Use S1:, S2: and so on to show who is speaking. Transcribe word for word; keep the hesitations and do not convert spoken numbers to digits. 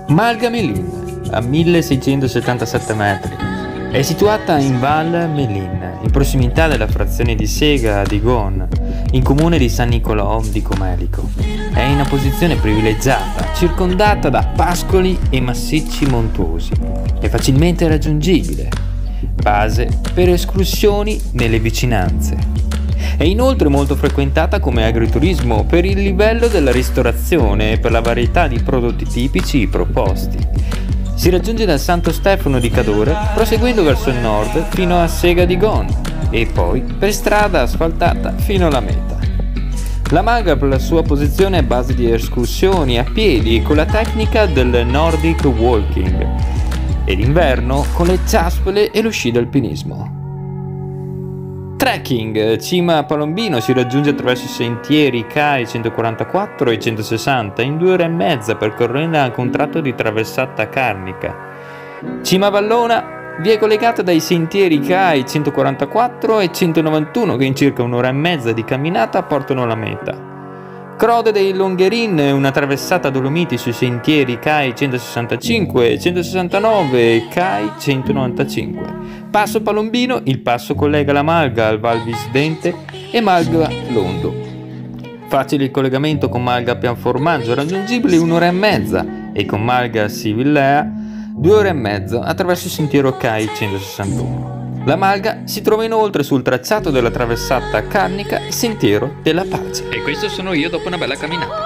S1: Malga Melin, a milleseicentosettantasette metri. È situata in Val Melin, in prossimità della frazione di Sega di Gon, in comune di San Nicolò di Comelico. È in una posizione privilegiata, circondata da pascoli e massicci montuosi. È facilmente raggiungibile, base per escursioni nelle vicinanze. È inoltre molto frequentata come agriturismo per il livello della ristorazione e per la varietà di prodotti tipici proposti. Si raggiunge dal Santo Stefano di Cadore proseguendo verso il nord fino a Sega di Gon e poi per strada asfaltata fino alla meta. La Malga per la sua posizione è base di escursioni a piedi con la tecnica del Nordic Walking e d'inverno con le ciaspole e lo sci d'alpinismo. Trekking, cima a Palombino si raggiunge attraverso i sentieri C A I centoquarantaquattro e centosessanta in due ore e mezza percorrendo anche un tratto di traversata carnica. Cima Vallona vi è collegata dai sentieri C A I centoquarantaquattro e centonovantuno che in circa un'ora e mezza di camminata portano alla meta. Crode dei Longherin, una traversata a Dolomiti sui sentieri C A I centosessantacinque, centosessantanove e C A I centonovantacinque. Passo Palombino, il passo collega la Malga al Val Visdente e Malga Londo. Facile il collegamento con Malga Pianformaggio, raggiungibile in un'ora e mezza, e con Malga Sivillea due ore e mezza attraverso il sentiero C A I centosessantuno. La Malga si trova inoltre sul tracciato della traversata carnica Sentiero della Pace.
S2: E questo sono io dopo una bella camminata.